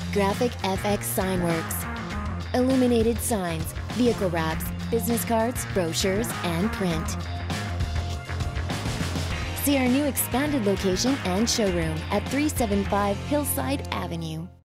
Graphic FX Signworks. Illuminated signs, vehicle wraps, business cards, brochures, and print. See our new expanded location and showroom at 375 Hillside Avenue.